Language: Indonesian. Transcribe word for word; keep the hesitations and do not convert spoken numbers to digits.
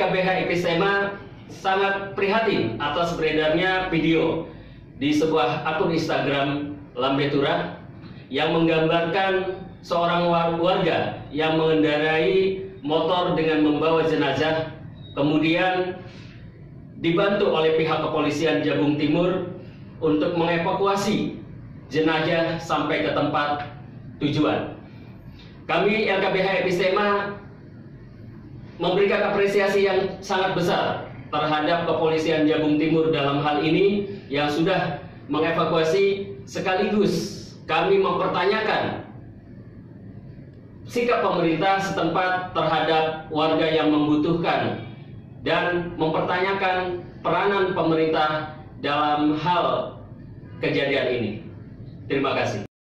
K B H Episema sangat prihatin atas beredarnya video di sebuah akun Instagram Lambe Tura yang menggambarkan seorang warga yang mengendarai motor dengan membawa jenazah, kemudian dibantu oleh pihak kepolisian Jabung Timur untuk mengevakuasi jenazah sampai ke tempat tujuan. Kami L K B H Episema memberikan apresiasi yang sangat besar terhadap kepolisian Jabung Timur dalam hal ini yang sudah mengevakuasi, sekaligus kami mempertanyakan sikap pemerintah setempat terhadap warga yang membutuhkan dan mempertanyakan peranan pemerintah dalam hal kejadian ini. Terima kasih.